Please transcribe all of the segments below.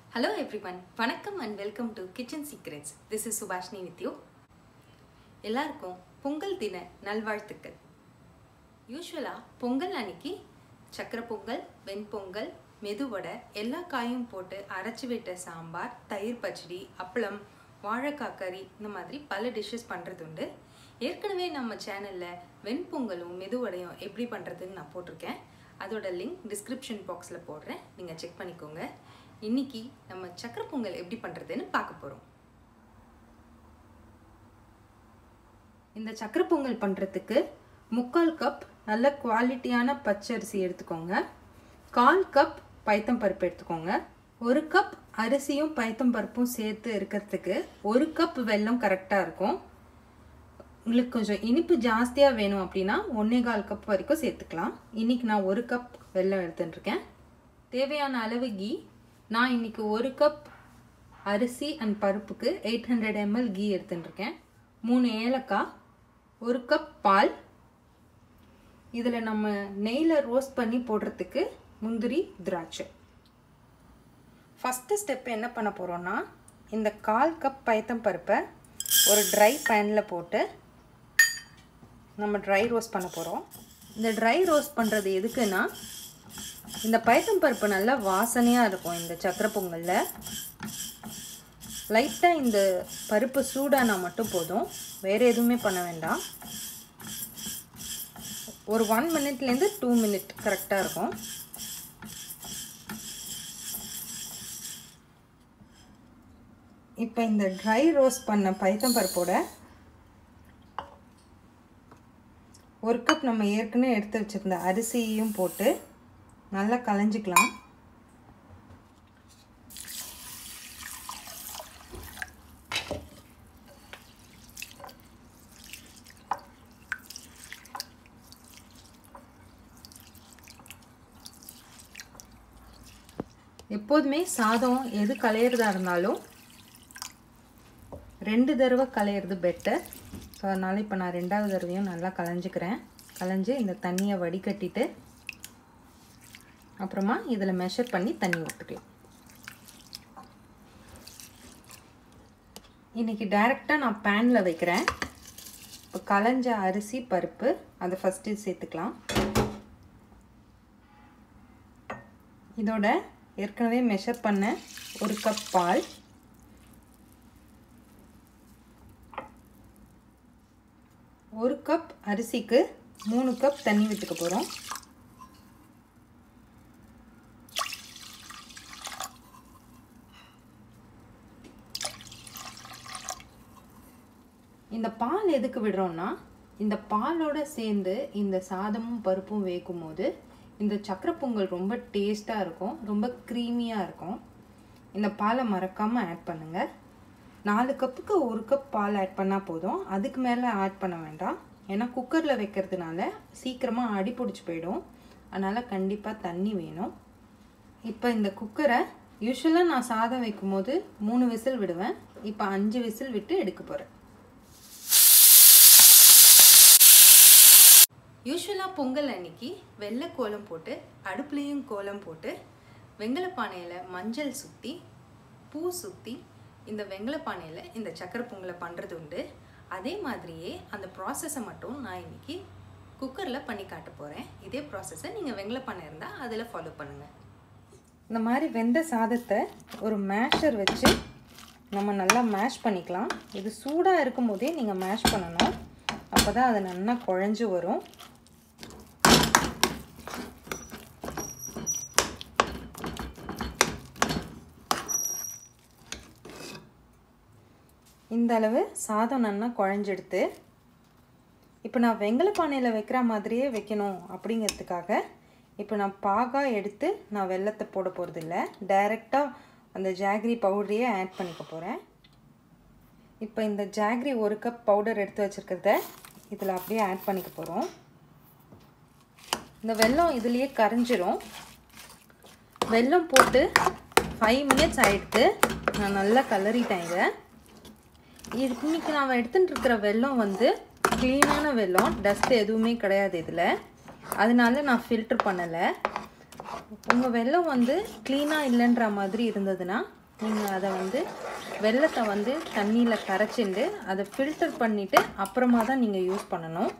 Hello everyone, வணக்கம் and welcome to Kitchen Secrets. This is Subhashini with you. எல்லாருக்கும் பொங்கல் தின நல்வாழ்த்துக்கள். யூசுவலா பொங்கல் அன்னைக்கு சக்கரை பொங்கல், வெண்பொங்கல், மெதுவடை எல்லா காயும் போட்டு அரைச்சி விட்ட சாம்பார், தயிர் பச்சடி, அப்பளம், வாழைக்காய் கறி இந்த மாதிரி பல டிஷ்ஷஸ் பண்ணுறது உண்டு. ஏற்கனவே நம்ம சேனலில் வெண்பொங்கலும் மெதுவடையும் எப்படி பண்ணுறதுன்னு நான் போட்டிருக்கேன். அதோட லிங்க் டிஸ்கிரிப்ஷன் பாக்ஸில் போடுறேன், நீங்கள் செக் பண்ணிக்கோங்க. இன்னைக்கு நம்ம சக்கரை பொங்கல் எப்படி பண்ணுறதுன்னு பார்க்க போகிறோம். இந்த சக்கரை பொங்கல் பண்ணுறதுக்கு 3/4 கப் நல்ல குவாலிட்டியான பச்சரிசி எடுத்துக்கோங்க. 1/4 கப் பைத்தம் பருப்பு எடுத்துக்கோங்க. 1 கப் அரிசியும் பைத்தம் பருப்பும் சேர்த்து இருக்கிறதுக்கு 1 கப் வெல்லம் கரெக்டாக இருக்கும். உங்களுக்கு கொஞ்சம் இனிப்பு ஜாஸ்தியாக வேணும் அப்படின்னா 1/4 கப் வரைக்கும் சேர்த்துக்கலாம். இன்றைக்கி நான் 1 கப் வெல்லம் எடுத்துட்டுருக்கேன். தேவையான அளவு கீ. நான் இன்றைக்கி 1 கப் அரிசி அண்ட் பருப்புக்கு 800 ml கீ எடுத்துட்டுருக்கேன். 3 ஏலக்காய், 1 கப் பால். இதில் நம்ம நெய்யில் ரோஸ்ட் பண்ணி போடுறதுக்கு முந்திரி, திராட்சை. ஃபஸ்ட்டு ஸ்டெப் என்ன பண்ண போகிறோன்னா, இந்த 1/4 கப் பைத்தம் பருப்பை ஒரு ட்ரை பேனில் போட்டு நம்ம ட்ரை ரோஸ்ட் பண்ண போகிறோம். இந்த ட்ரை ரோஸ்ட் பண்ணுறது எதுக்குன்னா, இந்த பைத்தம் பருப்பு நல்லா வாசனையாக இருக்கும். இந்த சக்கரை பொங்கலில் லைட்டாக இந்த பருப்பு சூடானா மட்டும் போதும், வேறு எதுவுமே பண்ண வேண்டாம். ஒரு 1 மினிட்லேருந்து 2 மினிட் கரெக்டாக இருக்கும். இப்போ இந்த ட்ரை ரோஸ்ட் பண்ண பைத்தம் பருப்போட 1 கப் நம்ம ஏற்கனவே எடுத்து வச்சுருந்த அரிசியையும் போட்டு நல்லா கலஞ்சிக்கலாம். எப்போதுமே சாதம் எது கலையிறதா இருந்தாலும் 2 தடவை கலையிறது பெட்டர். ஸோ அதனால் இப்போ நான் 2வது தடவையும் நல்லா கலைஞ்சிக்கிறேன். கலைஞ்சி இந்த தண்ணியை வடிகட்டிட்டு அப்புறமா இதில் மெஷர் பண்ணி தண்ணி ஊற்றிக்கலாம். இன்றைக்கி டைரெக்டாக நான் பேனில் வைக்கிறேன். இப்போ கலைஞ்ச அரிசி பருப்பு அதை ஃபஸ்ட்டு சேர்த்துக்கலாம். இதோட ஏற்கனவே மெஷர் பண்ண 1 கப் பால், 1 கப் அரிசிக்கு 3 கப் தண்ணி விட்டுக்க போகிறோம். இந்த பால் எதுக்கு விடுறோன்னா, இந்த பாலோட சேர்ந்து இந்த சாதமும் பருப்பும் வேகும் போது இந்த சக்கரை பொங்கல் ரொம்ப டேஸ்ட்டாக இருக்கும், ரொம்ப க்ரீமியாக இருக்கும். இந்த பாலை மறக்காமல் ஆட் பண்ணுங்கள். 4 கப்புக்கு 1 கப் பால் ஆட் பண்ணால் போதும், அதுக்கு மேலே ஆட் பண்ண வேண்டாம். ஏன்னா குக்கரில் வைக்கிறதுனால சீக்கிரமாக அடி பிடிச்சி போயிடும். அதனால் கண்டிப்பாக தண்ணி வேணும். இப்போ இந்த குக்கரை யூஸ்வலாக நான் சாதம் வைக்கும் போது 3 விசில் விடுவேன். இப்போ 5 விசில் விட்டு எடுக்க போகிறேன். யூஸ்வலாக பொங்கல் அன்னைக்கு வெள்ளை கோலம் போட்டு அடுப்புலேயும் கோலம் போட்டு வெங்கலப்பானையில் மஞ்சள் சுற்றி பூ சுற்றி இந்த வெங்கலப்பானையில் இந்த சக்கரை பொங்கலை பண்ணுறது உண்டு. அதே மாதிரியே அந்த ப்ராசஸை மட்டும் நான் இன்றைக்கி குக்கரில் பண்ணி காட்ட போகிறேன். இதே ப்ராசஸை நீங்கள் வெங்கலப்பானை இருந்தால் அதில் ஃபாலோ பண்ணுங்கள். இந்த மாதிரி வெந்த சாதத்தை ஒரு மேஷர் வச்சு நம்ம நல்லா மேஷ் பண்ணிக்கலாம். இது சூடாக இருக்கும் போதே நீங்கள் மேஷ் பண்ணணும், அப்போ தான் அது நல்லா குழஞ்சி வரும். இந்த அளவு சாதம் நல்லா குழஞ்செடுத்து இப்போ நான் வெங்கலப்பானையில் வைக்கிற மாதிரியே வைக்கணும் அப்படிங்கிறதுக்காக இப்போ நான் பாகாக எடுத்து நான் வெல்லத்தை போட போகிறதில்ல, டைரெக்டாக அந்த ஜாகரி பவுடரையே ஆட் பண்ணிக்க போகிறேன். இப்போ இந்த ஜாகரி 1 கப் பவுடர் எடுத்து வச்சுருக்கிறத இதில் அப்படியே ஆட் பண்ணிக்க போகிறோம். இந்த வெல்லம் இதுலேயே கரைஞ்சிரும். வெல்லம் போட்டு 5 மினிட்ஸ் ஆகிடுத்து. நான் நல்லா கலரிட்டேன். இன்றைக்கி நான் எடுத்துகிட்டு இருக்கிற வெல்லம் வந்து க்ளீனான வெல்லம், டஸ்ட் எதுவுமே கிடையாது இதில். அதனால நான் ஃபில்ட்ரு பண்ணலை. உங்கள் வெல்லம் வந்து க்ளீனாக இல்லைன்ற மாதிரி இருந்ததுன்னா நீங்கள் அதை வந்து வெல்லத்தை வந்து தண்ணியில் கரைச்சிட்டு அதை ஃபில்டர் பண்ணிவிட்டு அப்புறமா தான் நீங்கள் யூஸ் பண்ணணும்.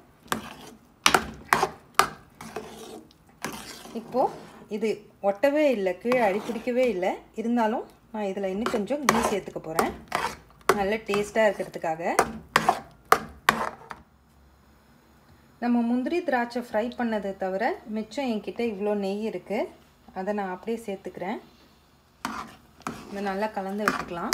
இப்போது இது ஒட்டவே இல்லை, கீழே அடிப்பிடிக்கவே இல்லை. இருந்தாலும் நான் இதில் இன்னும் கொஞ்சம் கீ சேர்த்துக்க போகிறேன், நல்ல டேஸ்ட்டாக இருக்கிறதுக்காக. நம்ம முந்திரி திராட்சை ஃப்ரை பண்ணதை தவிர மிச்சம் என்கிட்ட இவ்வளோ நெய் இருக்குது, அதை நான் அப்படியே சேர்த்துக்கிறேன். இதை நல்லா கலந்து விட்டுக்கலாம்.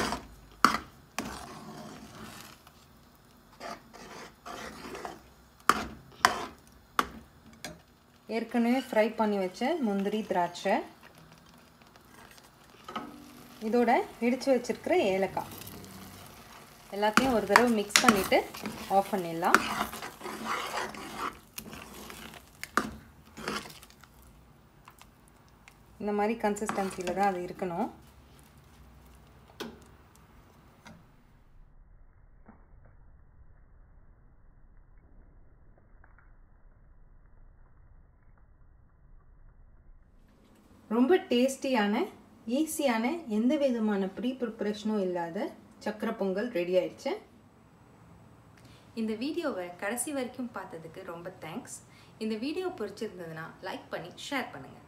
ஏற்கனவே ஃப்ரை பண்ணி வச்ச முந்திரி திராட்சை, இதோட இடித்து வச்சிருக்கிற ஏலக்காய் எல்லாத்தையும் ஒரு தடவை மிக்ஸ் பண்ணிவிட்டு ஆஃப் பண்ணிடலாம். இந்த மாதிரி கன்சிஸ்டன்சியில் தான் அது இருக்கணும். ரொம்ப டேஸ்டியான, ஈஸியான, எந்த விதமான ப்ரீ ப்ரிப்பரேஷனும் இல்லாத சக்கரை பொங்கல் ரெடி ஆயிடுச்சு. இந்த வீடியோவை கடைசி வரைக்கும் பார்த்ததுக்கு ரொம்ப தேங்க்ஸ். இந்த வீடியோ பிடிச்சிருந்ததுன்னா லைக் பண்ணி ஷேர் பண்ணுங்கள்.